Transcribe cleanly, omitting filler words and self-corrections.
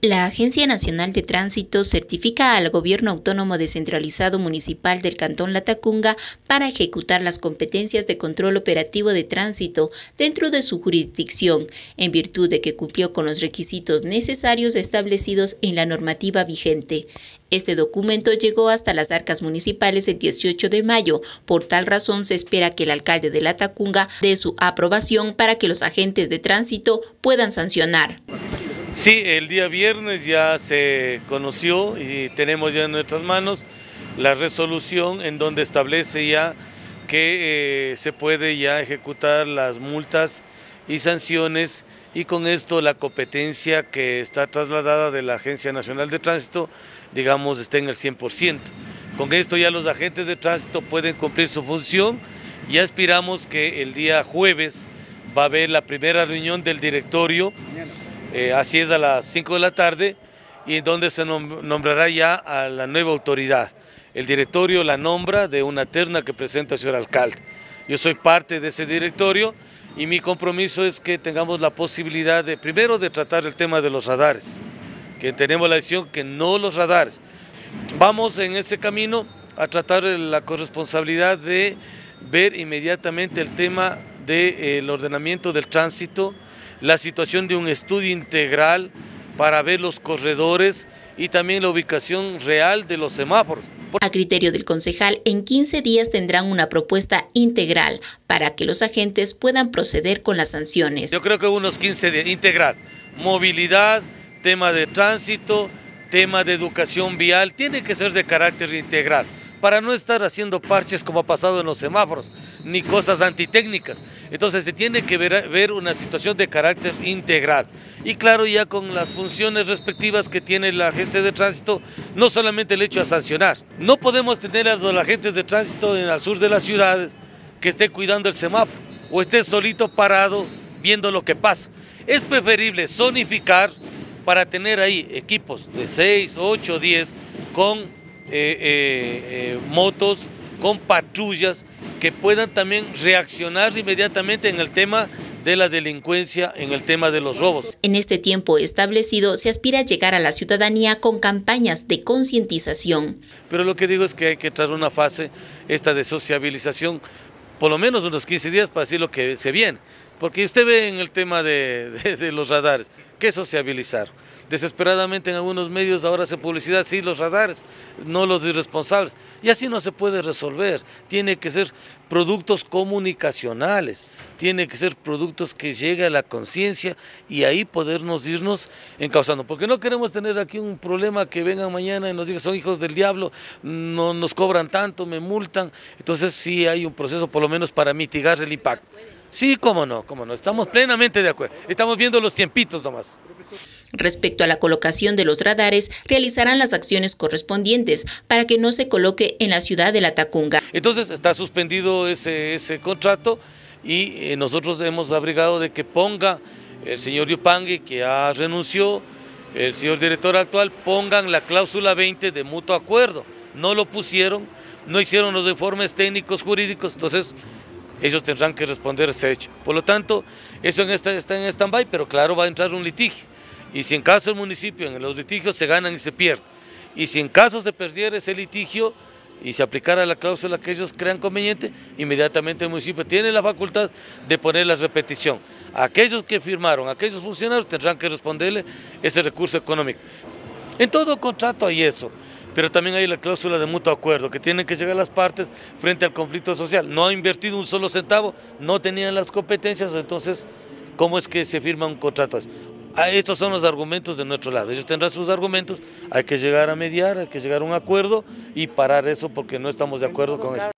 La Agencia Nacional de Tránsito certifica al Gobierno Autónomo Descentralizado Municipal del Cantón Latacunga para ejecutar las competencias de control operativo de tránsito dentro de su jurisdicción, en virtud de que cumplió con los requisitos necesarios establecidos en la normativa vigente. Este documento llegó hasta las arcas municipales el 18 de mayo. Por tal razón, se espera que el alcalde de Latacunga dé su aprobación para que los agentes de tránsito puedan sancionar. Sí, el día viernes ya se conoció y tenemos ya en nuestras manos la resolución en donde establece ya que se puede ya ejecutar las multas y sanciones, y con esto la competencia que está trasladada de la Agencia Nacional de Tránsito, digamos, está en el 100%. Con esto ya los agentes de tránsito pueden cumplir su función y aspiramos que el día jueves va a haber la primera reunión del directorio. Así es, a las 5 de la tarde, y donde se nombrará ya a la nueva autoridad. El directorio la nombra de una terna que presenta el señor alcalde. Yo soy parte de ese directorio y mi compromiso es que tengamos la posibilidad de, primero, de tratar el tema de los radares, que tenemos la decisión que no los radares. Vamos en ese camino a tratar la corresponsabilidad de ver inmediatamente el tema del ordenamiento del tránsito, la situación de un estudio integral para ver los corredores y también la ubicación real de los semáforos. A criterio del concejal, en 15 días tendrán una propuesta integral para que los agentes puedan proceder con las sanciones. Yo creo que unos 15 días, integral, movilidad, tema de tránsito, tema de educación vial, tiene que ser de carácter integral, para no estar haciendo parches como ha pasado en los semáforos, ni cosas antitécnicas. Entonces se tiene que ver una situación de carácter integral. Y claro, ya con las funciones respectivas que tiene la agencia de tránsito, no solamente el hecho de sancionar. No podemos tener a los agentes de tránsito en el sur de las ciudades que esté cuidando el semáforo o esté solito parado viendo lo que pasa. Es preferible zonificar para tener ahí equipos de 6, 8, 10 con motos, con patrullas que puedan también reaccionar inmediatamente en el tema de la delincuencia, en el tema de los robos. En este tiempo establecido se aspira a llegar a la ciudadanía con campañas de concientización. Pero lo que digo es que hay que entrar una fase esta de sociabilización, por lo menos unos 15 días para decir lo que se viene. Porque usted ve en el tema de los radares, ¿qué sociabilizar? Desesperadamente en algunos medios ahora hace publicidad, sí, los radares, no los irresponsables. Y así no se puede resolver. Tiene que ser productos comunicacionales, tiene que ser productos que lleguen a la conciencia y ahí podernos irnos encauzando. Porque no queremos tener aquí un problema que vengan mañana y nos digan son hijos del diablo, no nos cobran tanto, me multan. Entonces sí hay un proceso por lo menos para mitigar el impacto. Sí, cómo no, estamos plenamente de acuerdo. Estamos viendo los tiempitos nomás. Respecto a la colocación de los radares, realizarán las acciones correspondientes para que no se coloque en la ciudad de Latacunga. Entonces está suspendido ese contrato y nosotros hemos abrigado de que ponga el señor Yupanqui, que ya renunció, el señor director actual, pongan la cláusula 20 de mutuo acuerdo. No lo pusieron, no hicieron los informes técnicos jurídicos, entonces ellos tendrán que responder ese hecho. Por lo tanto, eso está en stand-by, pero claro, va a entrar un litigio. Y si en caso el municipio, en los litigios se ganan y se pierden. Y si en caso se perdiera ese litigio y se aplicara la cláusula que ellos crean conveniente, inmediatamente el municipio tiene la facultad de poner la repetición. Aquellos que firmaron, aquellos funcionarios tendrán que responderle ese recurso económico. En todo contrato hay eso, pero también hay la cláusula de mutuo acuerdo, que tienen que llegar las partes frente al conflicto social. No ha invertido un solo centavo, no tenían las competencias, entonces, ¿cómo es que se firma un contrato así? Estos son los argumentos de nuestro lado. Ellos tendrán sus argumentos, hay que llegar a mediar, hay que llegar a un acuerdo y parar eso porque no estamos de acuerdo con eso.